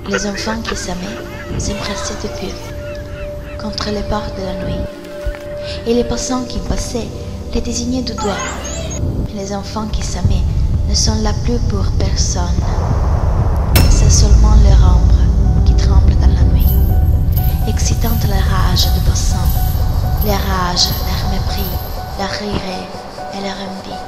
Les enfants qui s'aimaient s'empressaient de peu contre les portes de la nuit, et les passants qui passaient les désignaient du doigt. Les enfants qui s'aimaient ne sont là plus pour personne. C'est seulement leur ombre qui tremble dans la nuit, excitant la rage des passants, les rages, leur mépris, leur regret et leur envie.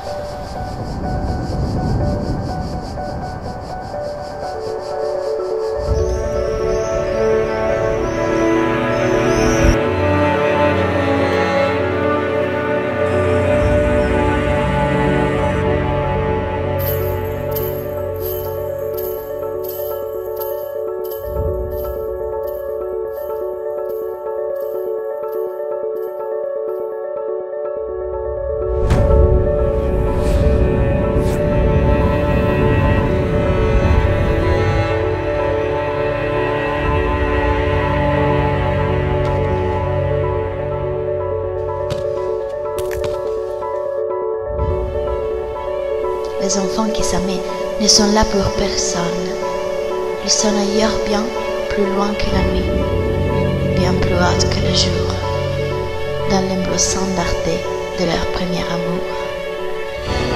Les enfants qui s'aimaient ne sont là pour personne. Ils sont ailleurs, bien plus loin que la nuit, bien plus haute que le jour, dans l'embrassant d'ardeur de leur premier amour.